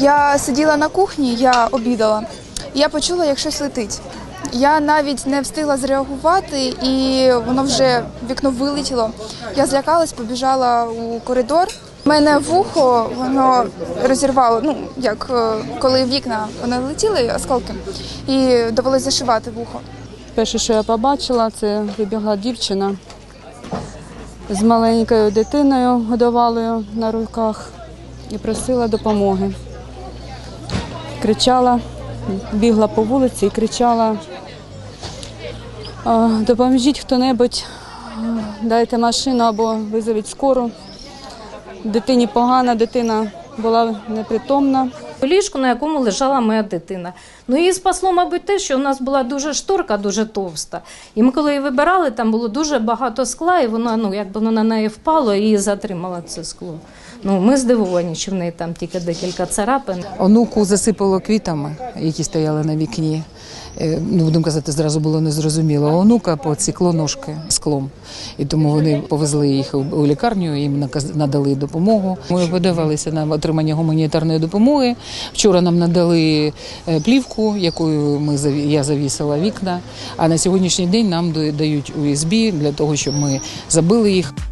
Я сиділа на кухні, я обідала, і я почула, як щось летить. Я навіть не встигла зреагувати, і воно вже, вікно вилетіло. Я злякалась, побіжала у коридор. У мене вухо, воно розірвало, коли вікна вони летіли, осколки, і довелося зашивати вухо. Перше, що я побачила, це вибігла дівчина з маленькою дитиною годувалою на руках і просила допомоги. Кричала, бігла по вулиці і кричала: допоможіть хто-небудь, дайте машину або визовіть скору. Дитині погано, дитина була непритомна. У ліжку, на якому лежала моя дитина. Її спасло, мабуть, те, що у нас була дуже шторка, дуже товста. І ми коли її вибирали, там було дуже багато скла, і воно, воно на неї впало і затримало це скло. Ми здивовані, що в неї там тільки декілька царапин. Онуку засипало квітами, які стояли на вікні. Будемо казати, зразу було незрозуміло. А онука посікло ножки склом. І тому вони повезли їх у лікарню, їм надали допомогу. Ми подавалися на отримання гуманітарної допомоги. Вчора нам надали плівку, якою я завісила вікна. А на сьогоднішній день нам дають USB для того, щоб ми забили їх.